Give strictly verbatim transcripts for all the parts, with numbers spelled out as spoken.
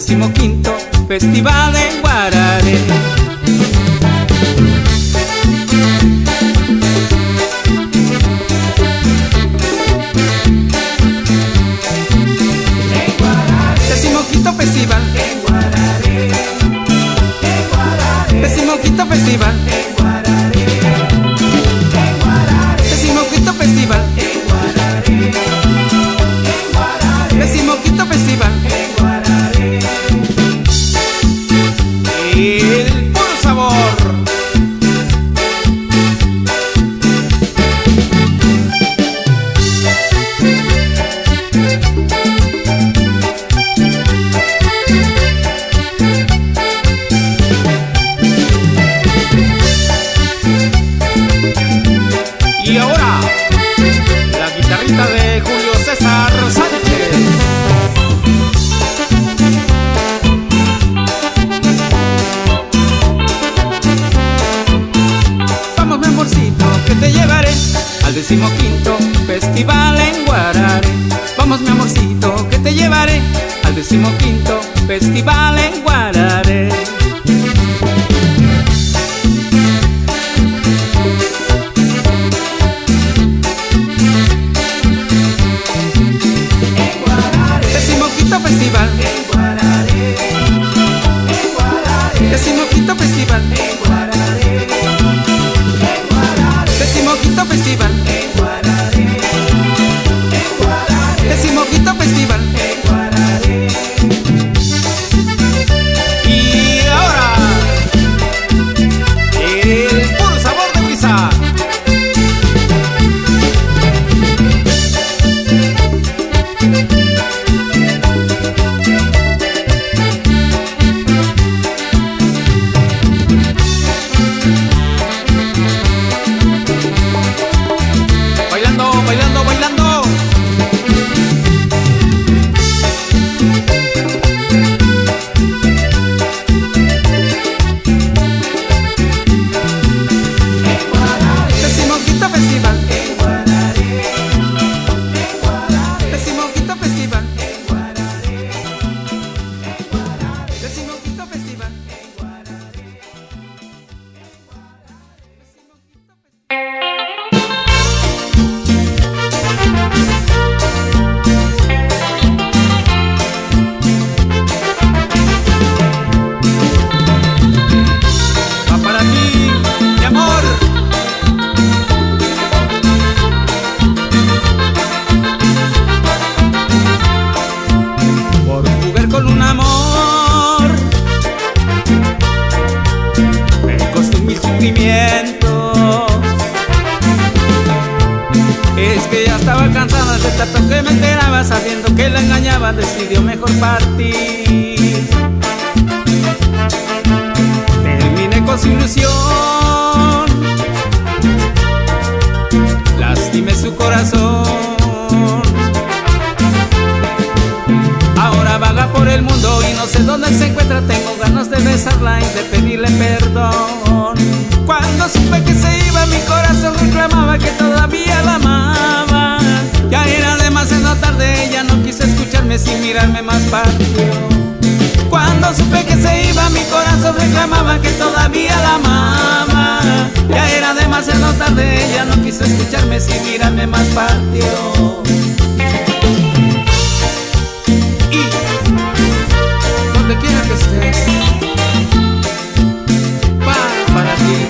decimoquinto Festival en Guararé. Decimoquinto Festival en Guararé. Decimoquinto Festival en Guararé. Decimoquinto Festival en Guararé. Decimoquinto Festival en Guararé. El puro sabor. Y ahora, la guitarrita de Julio César Sánchez. Vamos, mi amorcito, que te llevaré al decimoquinto Festival en Guararé. Vamos, mi amorcito, que te llevaré al decimoquinto Festival en Guararé. Festival en Guararé. Decimoquinto Festival en Guararé. Decimoquinto Festival en Guararé. Decimoquinto Festival en Guararé. Y ahora, el puro sabor de brisa. Bailando, bailando, bailando. Decimoquinto Festival en Guararé. Decimoquinto Festival en Guararé. Decimoquinto Festival en Guararé. Va para ti, mi amor. Por jugar con un amor me costó mil sufrimientos. Es que ya estaba cansada de tanto que me enteraba, sabiendo que la engañaba, decidió mejor partir. Terminé con su ilusión, lastimé su corazón. Ahora vaga por el mundo y no sé dónde se encuentra. Tengo ganas de besarla y de pedirle perdón. Cuando supe que se iba, mi corazón reclamaba que todavía la amaba. Ya era demasiado tarde, ella no quiso escucharme, sin mirarme más partió. Cuando supe que se iba, mi corazón reclamaba que todavía la amaba. Ya era demasiado tarde, ella no quiso escucharme, sin mirarme más partió. Y donde quiera que estés, va para ti.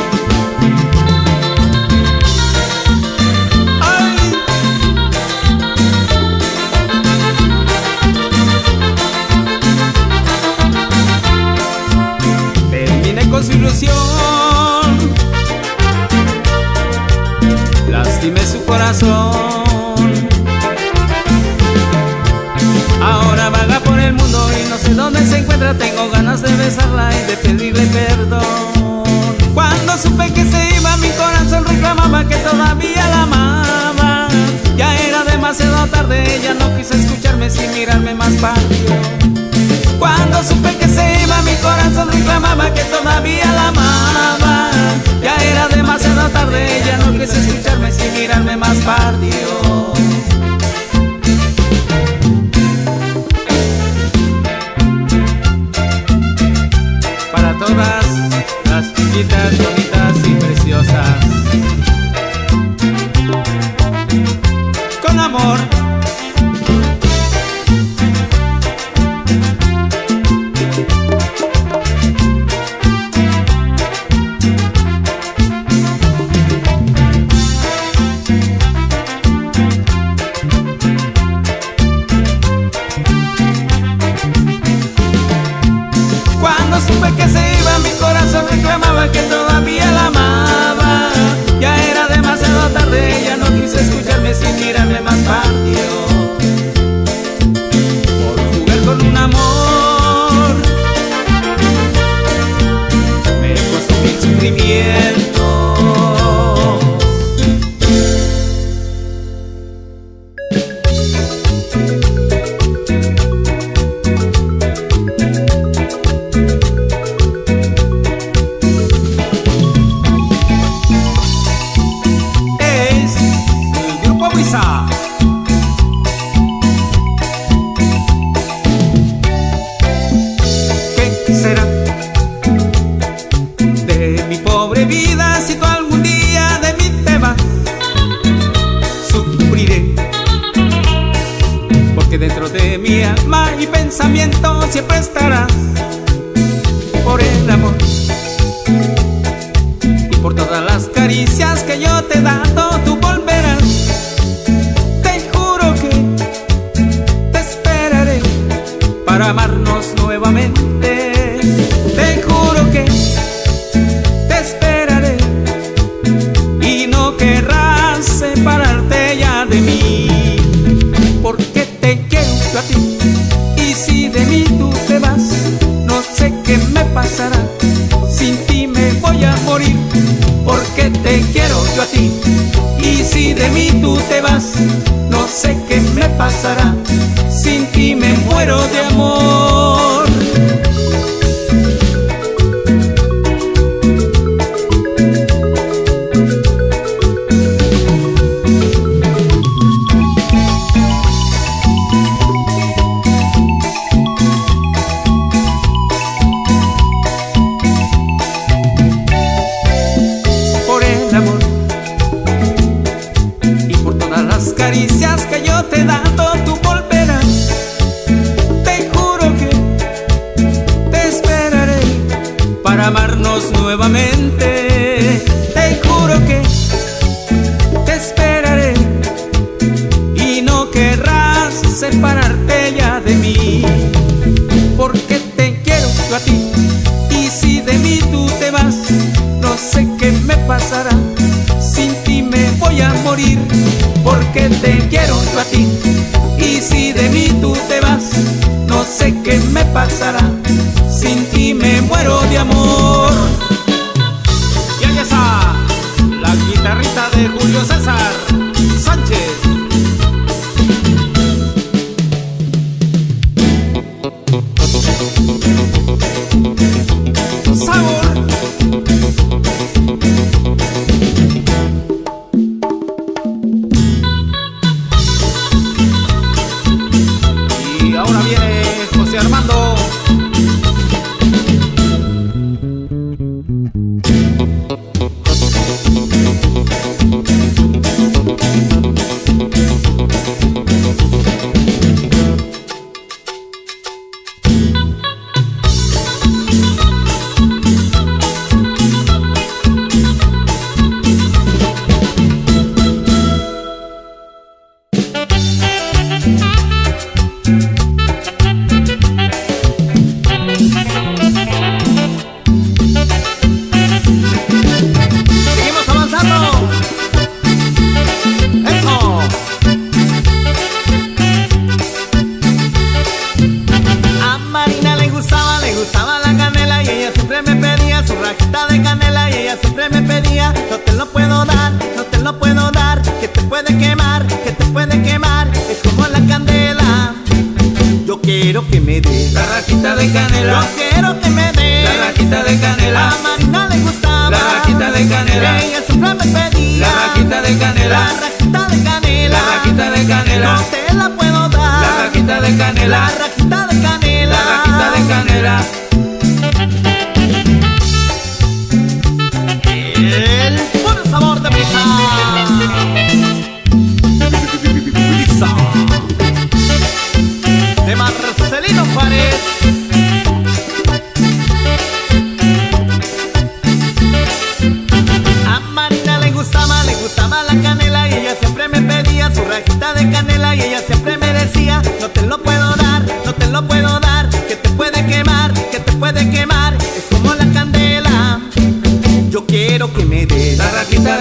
Con su ilusión lastimé su corazón. Ahora vaga por el mundo y no sé dónde se encuentra. Tengo ganas de besarla y de pedirle perdón. Cuando supe que se iba, mi corazón reclamaba que todavía la amaba. Ya era demasiado tarde, ella no quiso escucharme, sin mirarme más partió. Cuando supe que se iba, mi corazón reclamaba que todavía la amaba. Ya era demasiado tarde, ella no quiso escucharme, sin mirarme más partió. para todas las chiquitas bonitas y preciosas. Con amor. Cuando supe que se iba, mi corazón reclamaba que todavía la amaba. Ya era demasiado tarde, ya no quise escucharme sin mirarme más partió. Por jugar con un amor me costó mil sufrimientos. ¿Qué será de mi pobre vida si tú algún día de mí te vas? Sufriré, porque dentro de mi alma y pensamiento siempre estarás. Por el amor y por todas las caricias que yo te he dado, tú volverás. Te juro que te esperaré para amarnos nuevamente. Te juro que te esperaré y no querrás separarte ya de mí, porque te quiero yo a ti. Y si de mí tú te vas, no sé qué me pasará. Sin ti me voy a morir, porque te quiero yo a ti. Y si de mí tú te vas, no sé qué me pasará. Sin ti me muero de amor. Por el amor y por todas las caricias que yo te he dado, tú volverás. Te juro que te esperaré para amarnos nuevamente. Te juro que te esperaré y no querrás separarte ya de mí, porque te quiero yo a ti. Y si de mí tú te vas, no sé qué me pasará. Sin ti me voy a morir, porque te quiero yo a ti. Y si de mí tú te vas, no sé qué me pasará. Sin ti me muero de amor. Y ahí está la guitarrita de Julio César Sánchez. Sabor. Y ahora viene José Armando. Seguimos avanzando. Eso. A Marina le gustaba, le gustaba la canela y ella siempre me pedía su rajita de canela y ella siempre me pedía. No te lo puedo dar, no te lo puedo dar, que te puede quemar, que te puede quemar, es como la candela. Yo quiero que me dé la rajita de canela. Yo quiero que me dé la rajita de canela. A Marina le gustaba la rajita de canela. Ella siempre me pedía la rajita de canela. La rajita de canela. La rajita de canela. No te la puedo dar. La rajita de canela. La rajita de canela. La rajita de canela.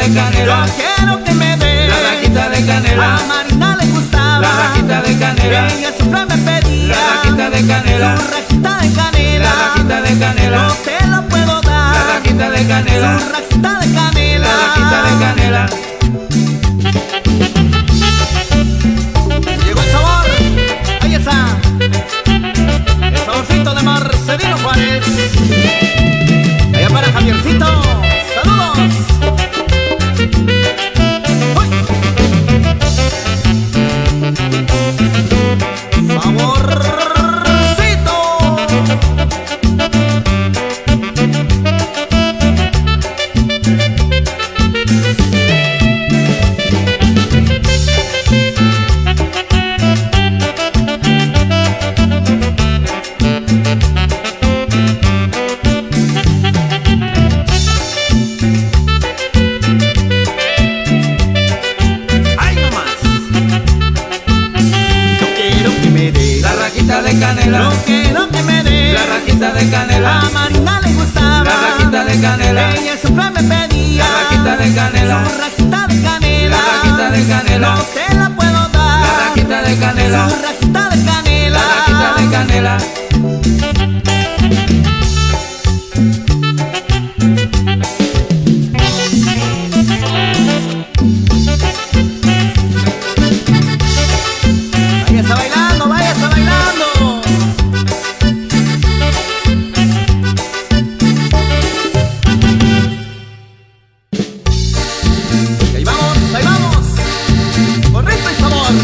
de canela. Yo quiero que me dé la rajita de canela. A Marina le gustaba la rajita de canela. Ella siempre me pedía la rajita de canela. Su rajita de canela. La rajita de canela. No te la puedo dar. La rajita de canela. Su rajita de canela. La rajita de canela. Llegó el sabor. Ahí está. El saborcito de Marcelino Juárez. Allá para Javiercito. Saludos. ¡Uy! Saborcito. De canela. No quiero que me dé la rajita de canela. A Marina le gustaba la rajita de canela. Ella siempre me pedía la rajita de canela. Su rajita de canela. La rajita de canela. No te la puedo dar. La rajita de canela. Su rajita de canela. La rajita de canela. Váyase bailando, váyase bailando. Y ahí vamos, ahí vamos. Con ritmo y sabor.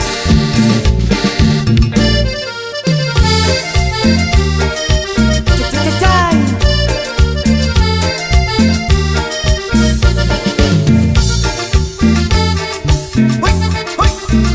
Uy, uy.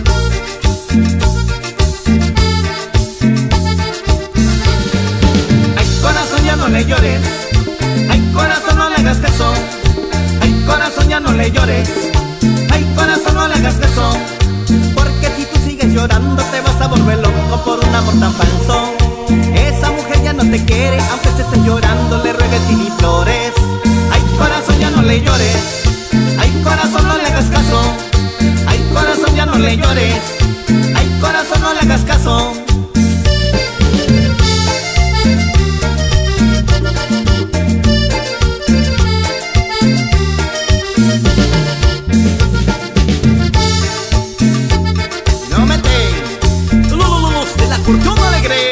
Ay, corazón, ya no le llores. Ay, corazón, no le hagas caso. Ay, corazón, ya no le llores. Ay, corazón, no le hagas caso. Porque si tú sigues llorando te vas a volver loco por un amor tan falso. Esa mujer ya no te quiere, aunque te estés llorando, le ruegues y ni flores. Ay, corazón, ya no le llores. Ay, corazón, no le hagas caso. Ay, corazón, ya no le llores. Ay, corazón, no le hagas caso. No mete Lulululus de la curcuma alegre.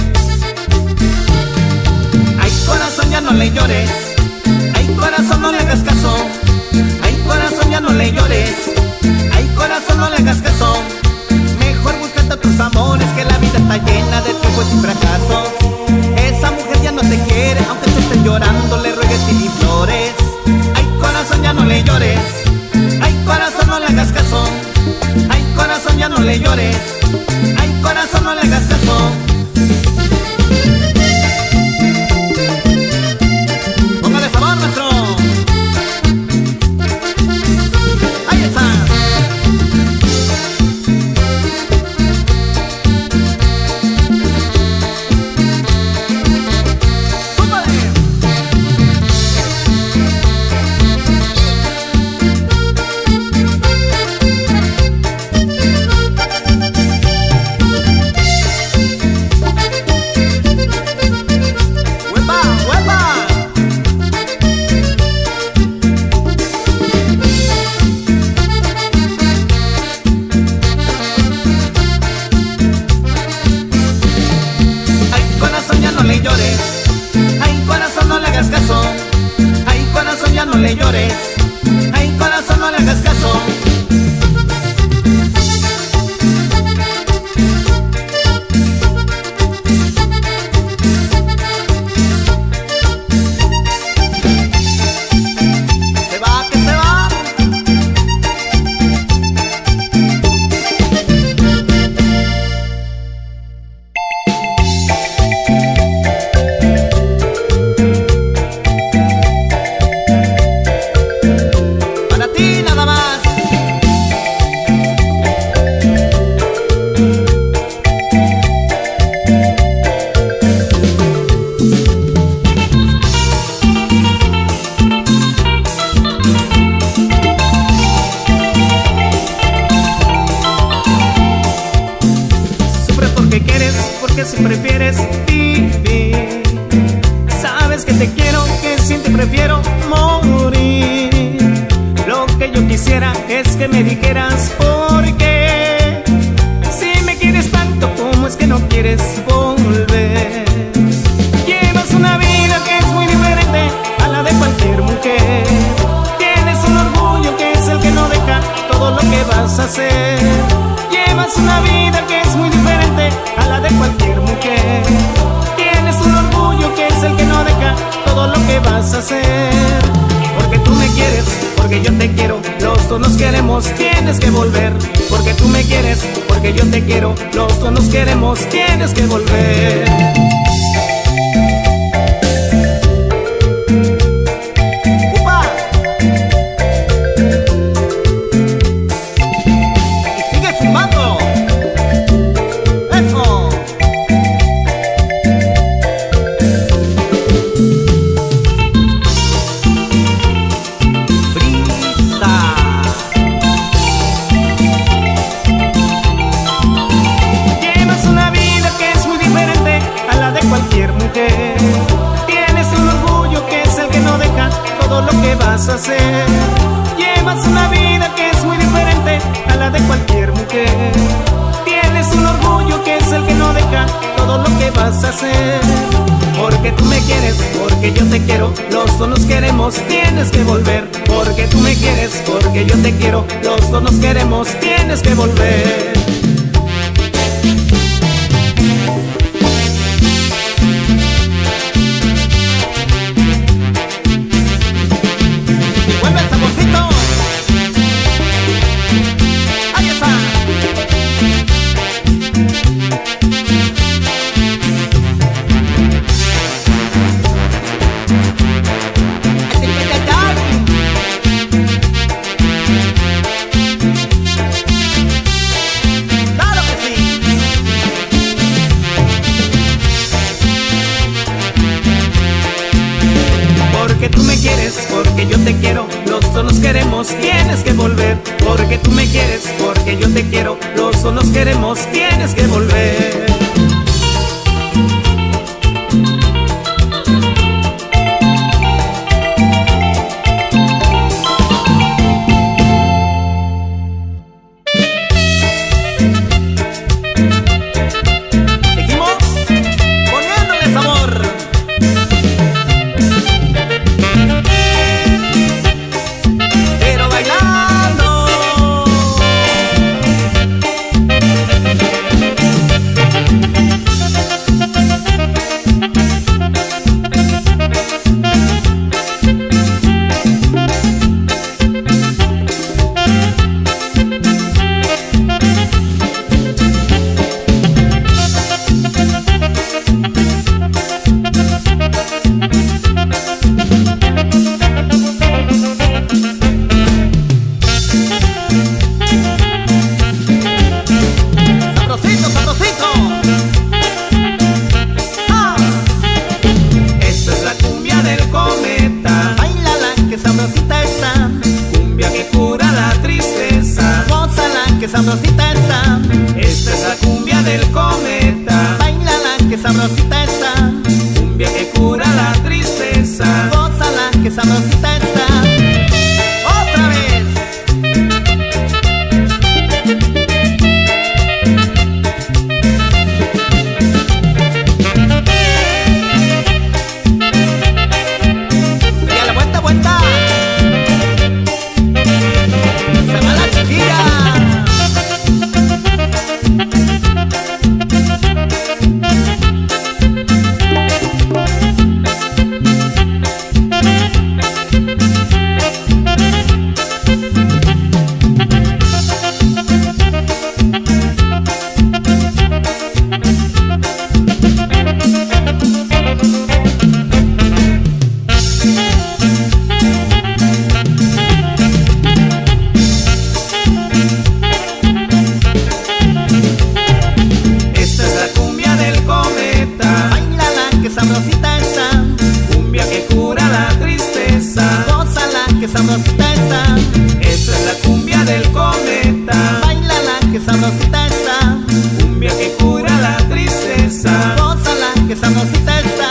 Ay, corazón, ya no le llores. Ay, corazón, no le hagas caso. Ay, corazón, ya no le llores. Ay, corazón, no le hagas caso. Mejor búscate otros amores, que la vida está llena de triunfos y fracasos. Esa mujer ya no te quiere, aunque te estés llorando, le ruegues y ni flores. Ay, corazón, ya no le llores. Ay, corazón, no le hagas caso. Ay, corazón, ya no le llores. Ay, corazón, no le hagas caso. Póngale sabor, maestro. Ahí está. ¡Súbale! ¡Huepa, huepa! Ay, corazón, ya no le llores. Ay, corazón, no le hagas caso. Ay, corazón, ya no le llores. Ay, corazón, no le hagas caso. Se va, que se va. hacer. Llevas una vida que es muy diferente a la de cualquier mujer. Tienes un orgullo que es el que no deja todo lo que vas a hacer. Porque tú me quieres, porque yo te quiero, los dos nos queremos, tienes que volver. Porque tú me quieres, porque yo te quiero, los dos nos queremos, tienes que volver. Vas a hacer. Llevas una vida que es muy diferente a la de cualquier mujer. Tienes un orgullo que es el que no deja todo lo que vas a hacer. Porque tú me quieres, porque yo te quiero, los dos nos queremos, tienes que volver. Porque tú me quieres, porque yo te quiero, los dos nos queremos, tienes que volver. Porque tú me quieres, porque yo te quiero, los dos nos queremos, tienes que volver. Porque tú me quieres, porque yo te quiero, los dos nos queremos, tienes que volver. Sabrosita está, esta es la cumbia del cometa. Báilala, que sabrosita está, cumbia que cura la tristeza. Gózala, que sabrosita está. Otra vez. Y a la vuelta, vuelta. Se va la chiquilla. Sabrosita está, cumbia que cura la tristeza. Gózala, que sabrosita está. Esta es la cumbia del cometa. Báilala, que sabrosita está. Cumbia que cura la tristeza. Gózala, que sabrosita está.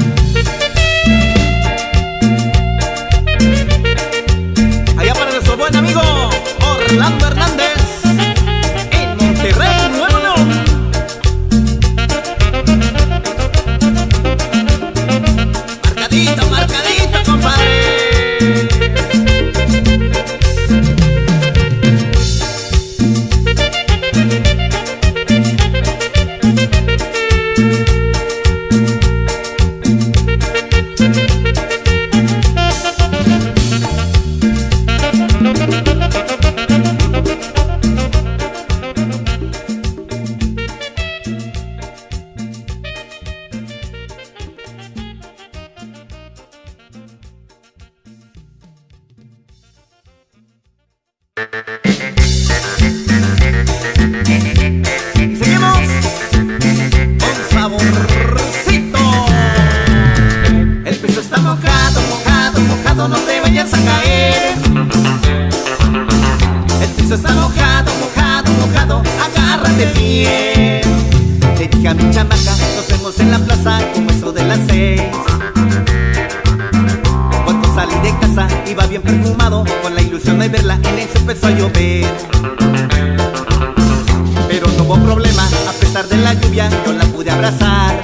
Allá para nuestro buen amigo Orlando Hernández en Monterrey, Nuevo León. Marcadito, marcadito, compadre. No te vayas a caer. El piso está mojado, mojado, mojado, agárrate bien. Le dije a mi chamaca, nos vemos en la plaza como eso de las seis. Cuando salí de casa iba bien perfumado, con la ilusión de verla, en eso empezó a llover. Pero no hubo problema, a pesar de la lluvia yo la pude abrazar.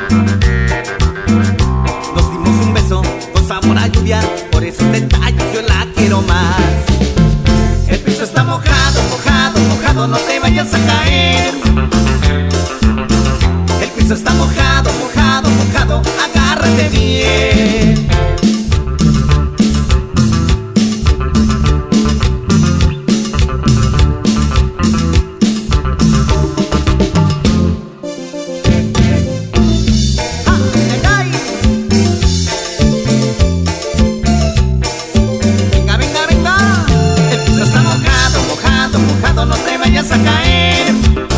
Nos dimos un beso con sabor a lluvia, por esos detalles yo la quiero más. El piso está mojado, mojado, mojado, no te vayas a caer. El piso está mojado, mojado, mojado, agárrate bien. A caer.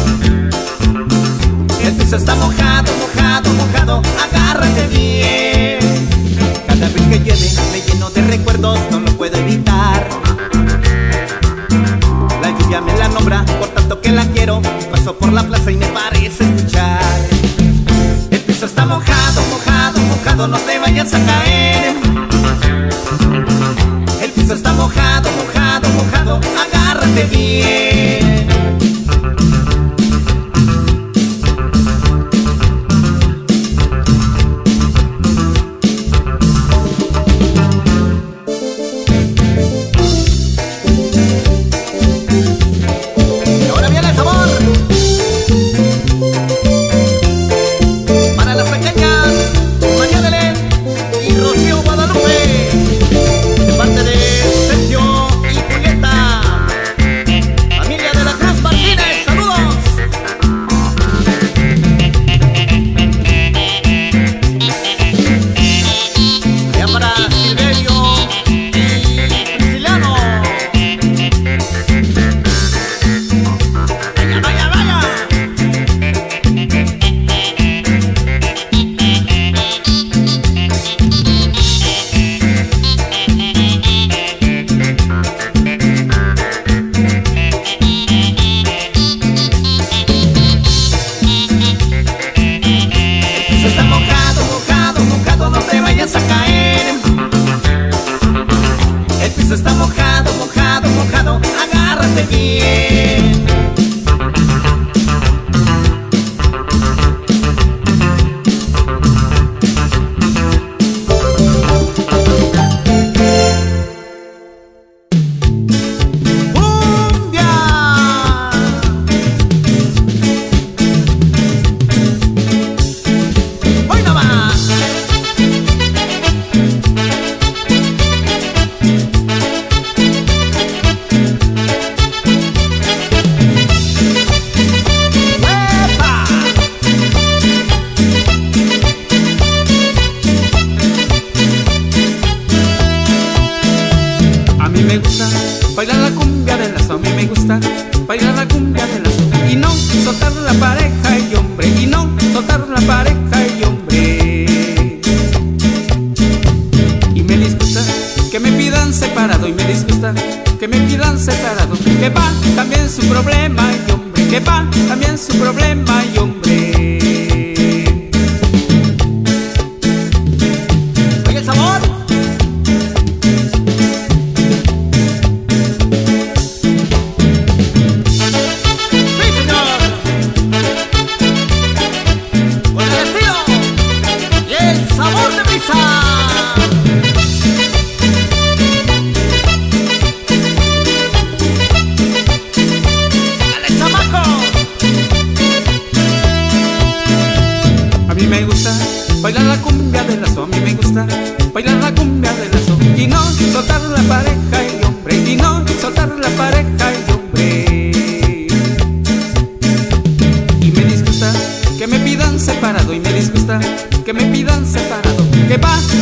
El piso está mojado, mojado, mojado, agárrate bien. Cada vez que llueve me lleno de recuerdos, no lo puedo evitar. La lluvia me la nombra, por tanto que la quiero. Paso por la plaza y me parece escuchar. El piso está mojado, mojado, mojado, no te vayas a caer. El piso está mojado, mojado, mojado, agárrate bien.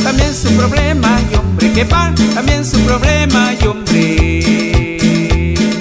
También su problema y hombre.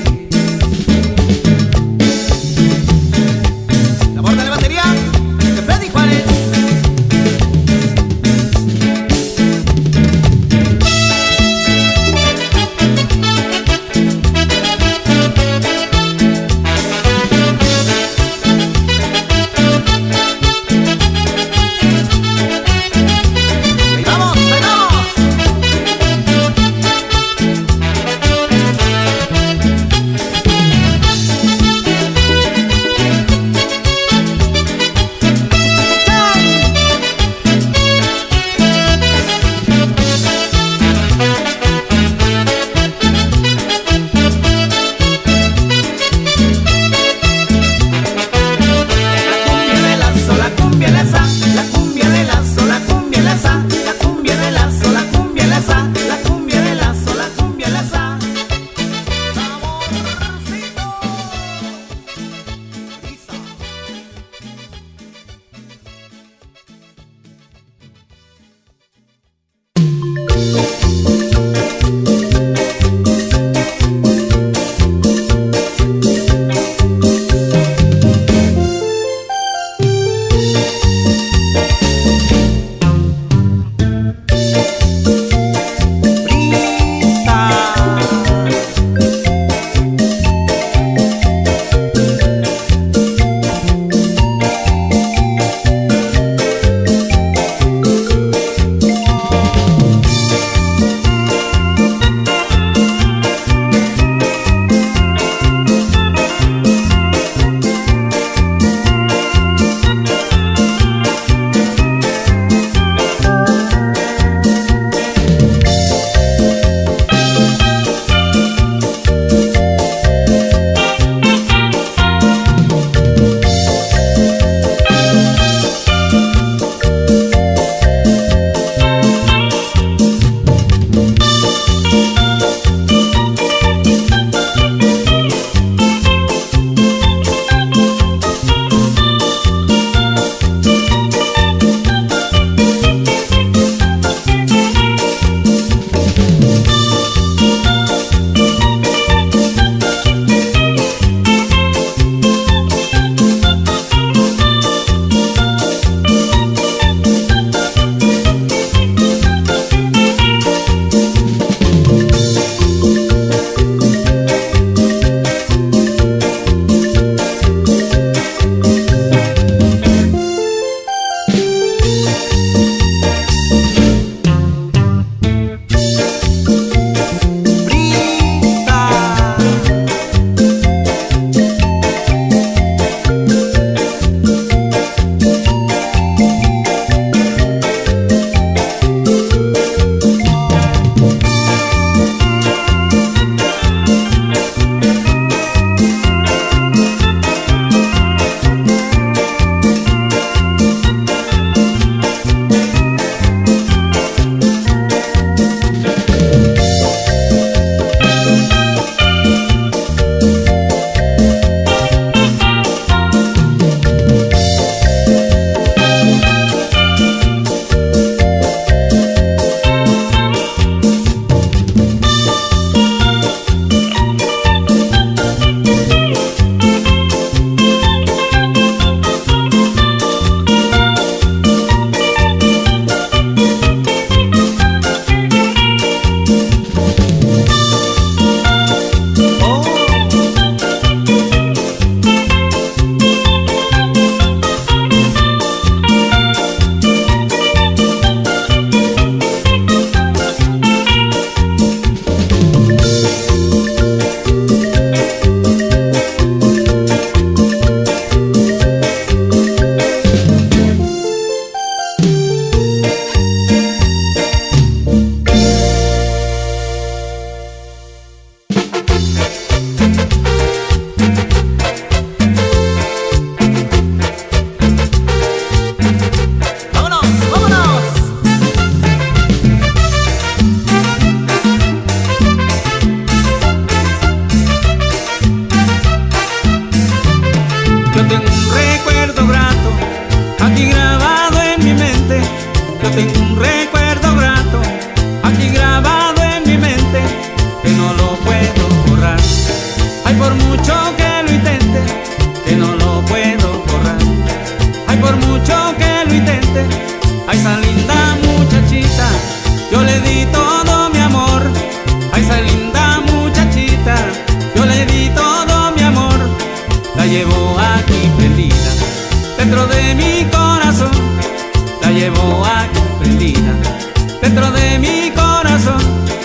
Yo tengo un recuerdo grato aquí grabado en mi mente que no lo puedo borrar. Ay, por mucho que lo intente, que no lo puedo borrar. Ay, por mucho que lo intente, a esa linda muchachita yo le di todo mi amor. A esa linda muchachita yo le di todo mi amor. La llevo aquí prendida dentro de mi corazón. La llevo aquí prendida dentro de mi corazón.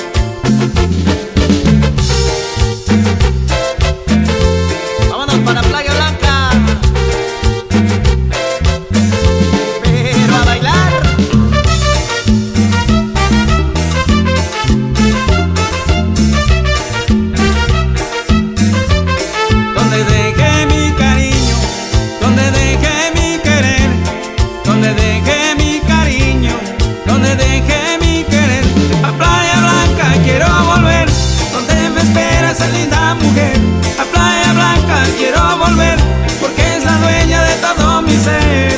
Vámonos para Playa Blanca, pero a bailar. Donde dejé mi cariño, donde dejé mi querer, donde dejé mi cariño, donde dejé mi querer. A Playa Blanca quiero volver, donde me espera esa linda mujer. A Playa Blanca quiero volver, porque es la dueña de todo mi ser.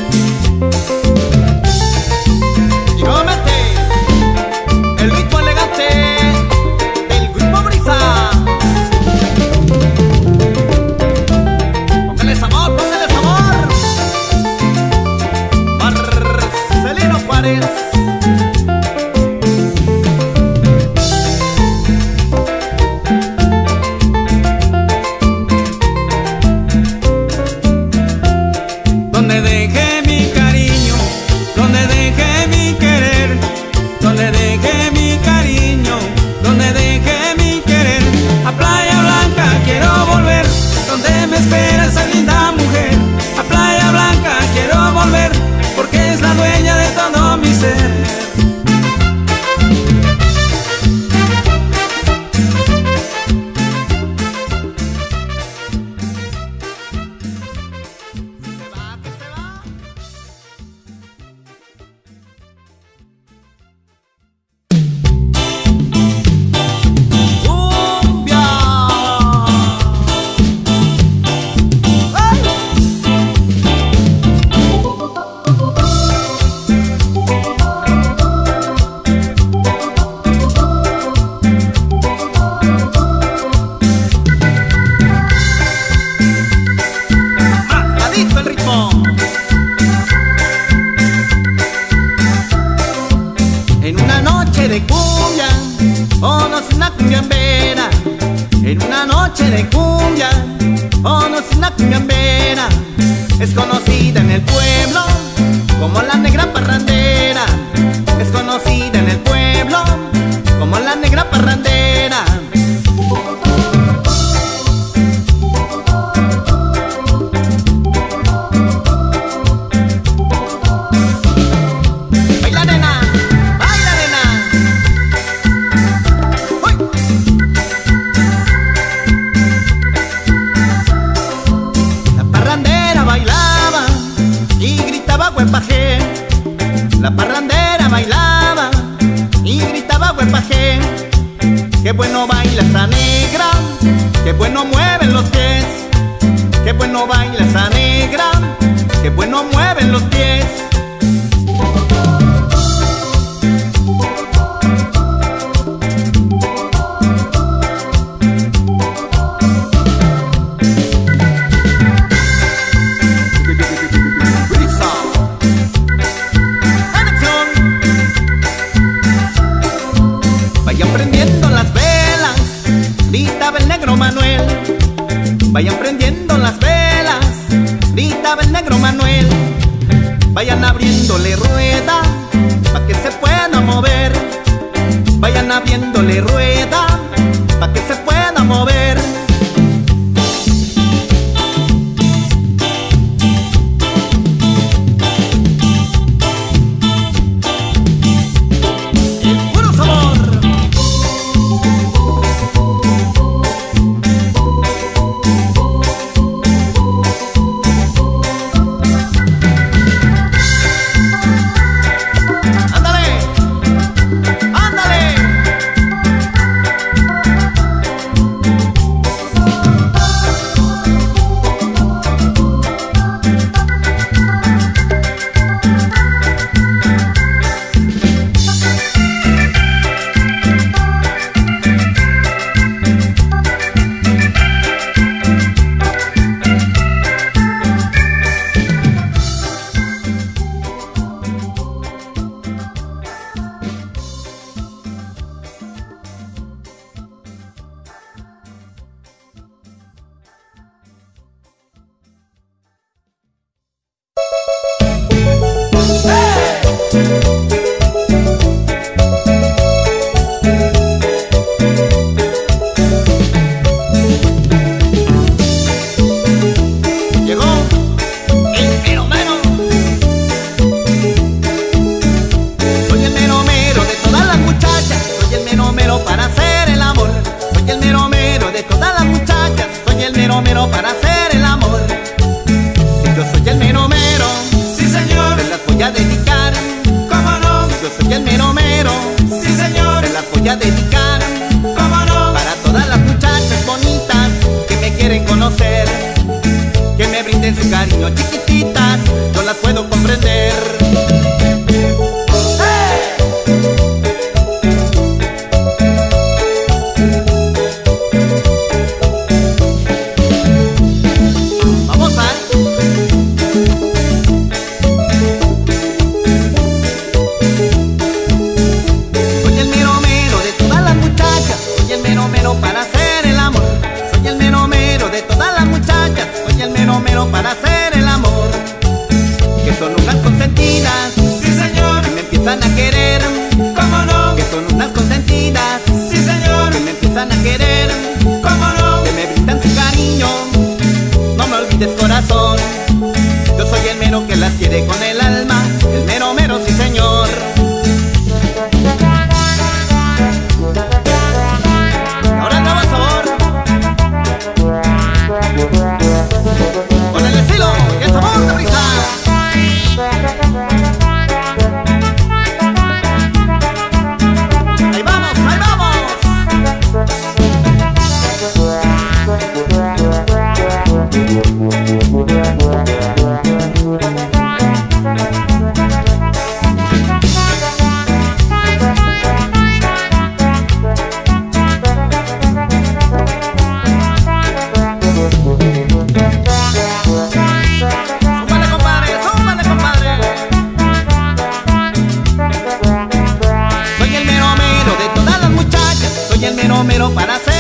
Y nuevamente, el ritmo elegante del Grupo Brisa. Póngale sabor, póngale sabor. Marcelino Juárez. Donde dejé mi cariño, donde dejé mi querer, donde dejé mi cariño, donde dejé mi querer. A Playa Blanca quiero volver, donde me espera esa linda mujer. A Playa Blanca quiero volver, porque es la dueña de todo mi ser. Se va, que se va. Cumbia. ¡Ay! Marcadito el ritmo. En una noche de cumbia, conocí una cumbiambera. En una noche de cumbia, conocí una cumbiambera. Es conocida en el pueblo como la negra parrandera. Es conocida en el pueblo como la negra parrandera. Baila nena, baila nena. ¡Uy! La parrandera bailaba y gritaba huepaje. La parrandera bailaba y gritaba huepaje. Qué bueno baila esa negra, qué bueno mueven los pies. Qué bueno baila esa negra, qué bueno mueven los pies. Brisa. Conexión. Vayan prendiendo las velas, gritaba el negro Manuel. Vayan prendiendo las velas, gritaba el negro Manuel. Vayan abriéndole rueda, pa' que se pueda mover. Vayan abriéndole rueda, pa' que se pueda mover. El puro sabor. Ándale, ándale. querer. ¿Cómo no? Que son unas consentidas, Sí, señor. que me empiezan a querer. ¿Cómo no? Que me brindan su cariño, no me olvides corazón. Yo soy el mero que las quiere con el alma, el mero mero, sí señor. Ahora el nuevo sabor, con el estilo y el sabor de Brisa. Ahí vamos, ahí vamos. Súmale, compadre, súmale, compadre. Soy el mero mero de todas las muchachas, soy el mero mero para hacer